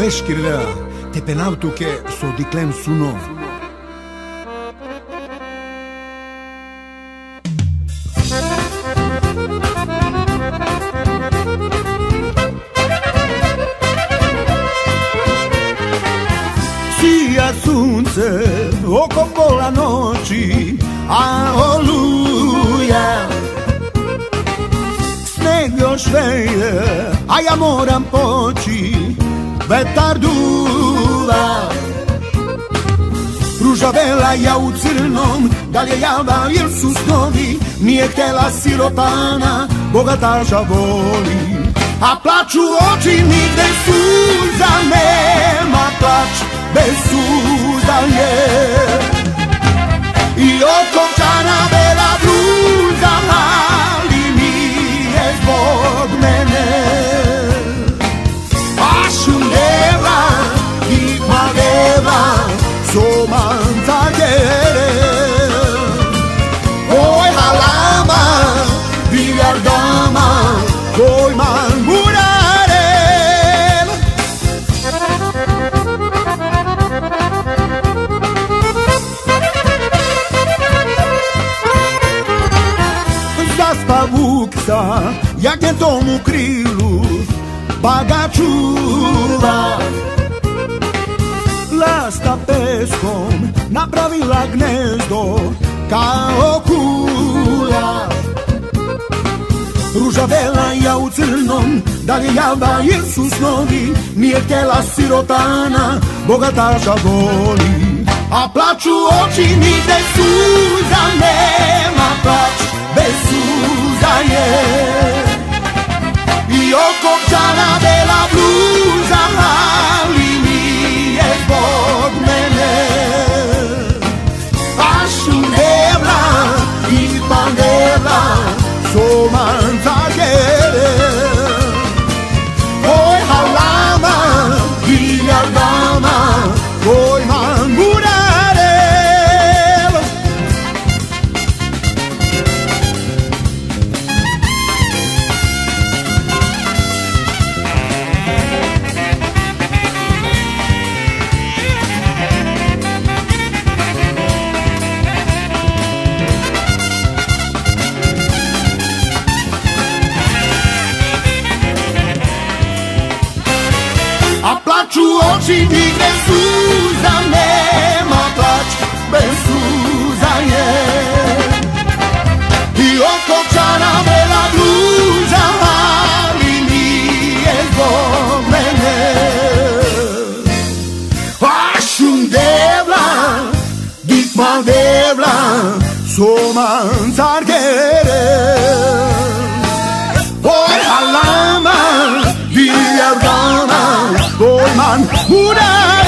beškirlea, te penaltu che so diclem suno. Sia sunce, o coppola noći, a oluja. Sneg još veje, a ja moram poći, vetar duva. Ruža bela, ja u crnom, da li je java ili su snovi, nije htjela sirotana, bogataša voli. A plaču oči nigde suza nema, plač bez suza je. I okončana bela bluza, ali nije zbog mene. Pašundeva i mageva, somanca gere. Oj halama, biljardama, oj man burare. Zaspa vukca, jak je tomu krilu, pa ga čuva. Lasta peskom napravila gnezdo kao kula. Ruža bela, ja u crnom, da li je java ili su snovi, nije htjela sirotana, bogataša voli. A plaču oči nigde suza nema, plač bez suza je. I okončana bela bluza, ali nije zbog mene. Pašundevla i pandevla, somanca gere. Oj halama, biljardama, oj man burare. A plaču oči nigde suza nema, plač bez suza je. I okončana bela bluza, ali nije zbog mene. Pašundevla, dikmaldevla, somancar gere. Oj halama, biljardama, oj man burare.